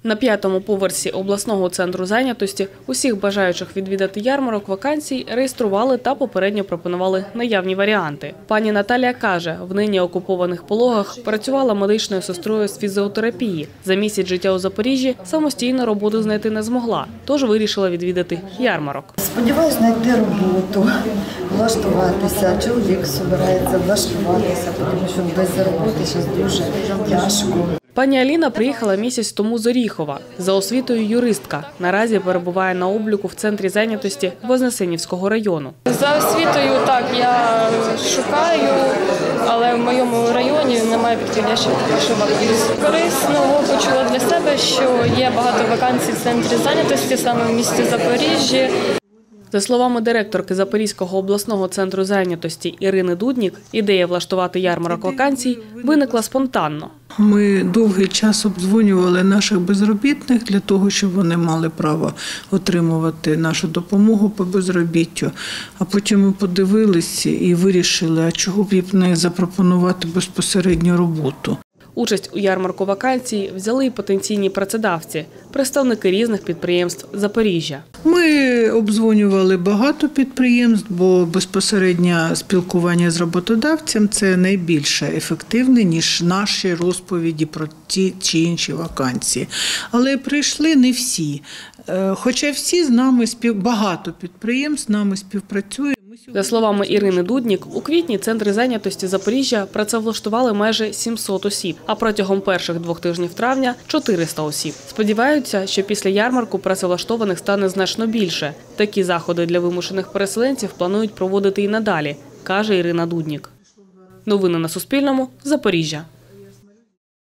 На 5-му поверсі обласного центру зайнятості усіх бажаючих відвідати ярмарок вакансій реєстрували та попередньо пропонували наявні варіанти. Пані Наталія каже, в нині окупованих Пологах працювала медичною сестрою з фізіотерапії. За місяць життя у Запоріжжі самостійно роботу знайти не змогла, тож вирішила відвідати ярмарок. Сподіваюся знайти роботу, влаштуватися. Чоловік збирається влаштуватися, тому що без роботи зараз дуже тяжко. Пані Аліна приїхала місяць тому з Оріхова. За освітою юристка. Наразі перебуває на обліку в центрі зайнятості Вознесенівського району. За освітою, так, я шукаю, але в моєму районі немає підходящих вакансій. Корисно почула для себе, що є багато вакансій в центрі зайнятості, саме в місті Запоріжжі. За словами директорки Запорізького обласного центру зайнятості Ірини Дуднік, ідея влаштувати ярмарок вакансій виникла спонтанно. Ми довгий час обдзвонювали наших безробітних для того, щоб вони мали право отримувати нашу допомогу по безробіттю. А потім ми подивилися і вирішили, а чого б їм не запропонувати безпосередню роботу. Участь у ярмарку вакансій взяли й потенційні працедавці, представники різних підприємств Запоріжжя. Ми обдзвонювали багато підприємств, бо безпосереднє спілкування з роботодавцем – це найбільш ефективне, ніж наші розповіді про ті чи інші вакансії. Але прийшли не всі, хоча всі з нами, багато підприємств з нами співпрацюють. За словами Ірини Дуднік, у квітні центри зайнятості Запоріжжя працевлаштували майже 700 осіб, а протягом перших 2 тижнів травня – 400 осіб. Сподіваються, що після ярмарку працевлаштованих стане значно більше. Такі заходи для вимушених переселенців планують проводити і надалі, каже Ірина Дуднік. Новини на Суспільному. Запоріжжя.